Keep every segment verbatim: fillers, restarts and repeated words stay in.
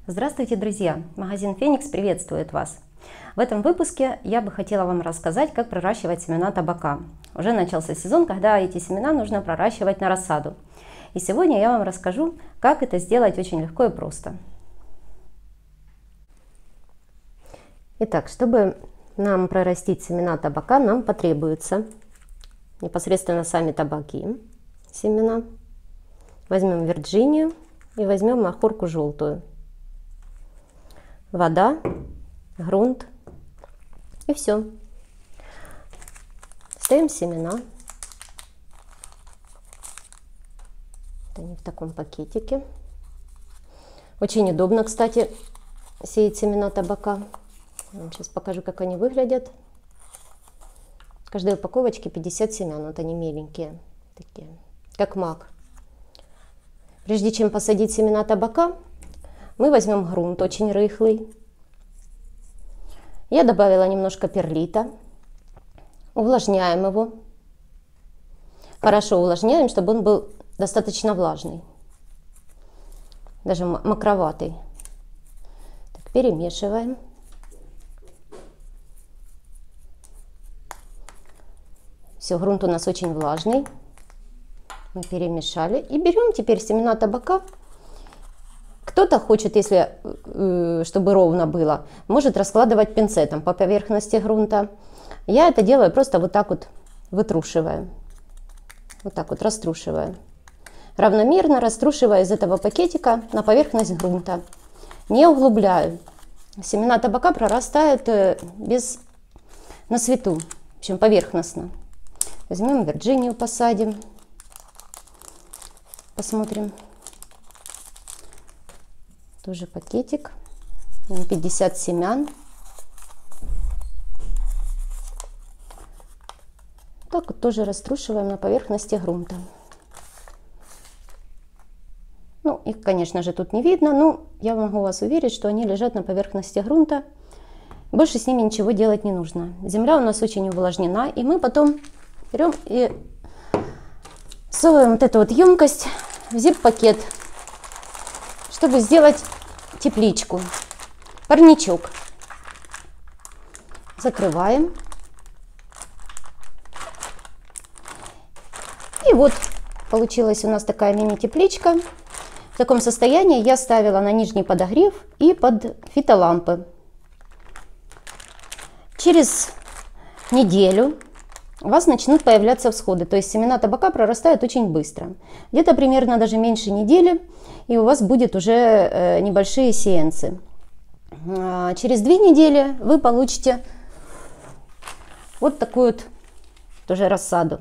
Здравствуйте, друзья! Магазин Феникс приветствует вас! В этом выпуске я бы хотела вам рассказать, как проращивать семена табака. Уже начался сезон, когда эти семена нужно проращивать на рассаду. И сегодня я вам расскажу, как это сделать очень легко и просто. Итак, чтобы нам прорастить семена табака, нам потребуется непосредственно сами табаки, семена. Возьмем Вирджинию и возьмем махорку желтую. Вода, грунт и все. Ставим семена. Это они в таком пакетике. Очень удобно, кстати, сеять семена табака. Я вам сейчас покажу, как они выглядят. В каждой упаковочке пятьдесят семян. Вот они меленькие, такие, как мак. Прежде чем посадить семена табака, мы возьмем грунт очень рыхлый. Я добавила немножко перлита. Увлажняем его. Хорошо увлажняем, чтобы он был достаточно влажный. Даже мокроватый. Так, перемешиваем. Все, грунт у нас очень влажный. Мы перемешали. И берем теперь семена табака. Кто-то хочет, если чтобы ровно было, может раскладывать пинцетом по поверхности грунта. Я это делаю просто вот так вот вытрушиваю. Вот так вот раструшиваю. Равномерно раструшиваю из этого пакетика на поверхность грунта. Не углубляю. Семена табака прорастают без, на свету, в общем поверхностно. Возьмем Вирджинию, посадим. Посмотрим. Тоже пакетик. пятьдесят семян. Так вот тоже раструшиваем на поверхности грунта. Ну, их, конечно же, тут не видно, но я могу вас уверить, что они лежат на поверхности грунта. Больше с ними ничего делать не нужно. Земля у нас очень увлажнена, и мы потом берем и всовываем вот эту вот емкость в зип-пакет, чтобы сделать тепличку, парничок. Закрываем. И вот получилась у нас такая мини-тепличка. В таком состоянии я ставила на нижний подогрев и под фитолампы. Через неделю у вас начнут появляться всходы, то есть семена табака прорастают очень быстро. Где-то примерно даже меньше недели, и у вас будет уже небольшие сеянцы. Через две недели вы получите вот такую вот тоже рассаду.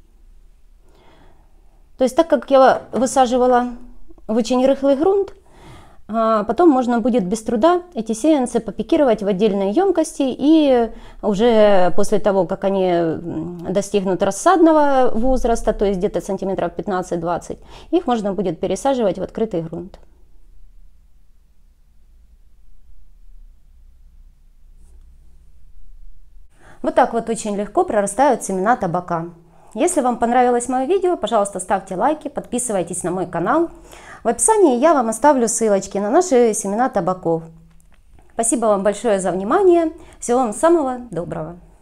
То есть так как я высаживала в очень рыхлый грунт, потом можно будет без труда эти сеянцы попикировать в отдельные емкости, и уже после того, как они достигнут рассадного возраста, то есть где-то сантиметров пятнадцать-двадцать, их можно будет пересаживать в открытый грунт. Вот так вот очень легко прорастают семена табака. Если вам понравилось мое видео, пожалуйста, ставьте лайки, подписывайтесь на мой канал. В описании я вам оставлю ссылочки на наши семена табаков. Спасибо вам большое за внимание. Всего вам самого доброго.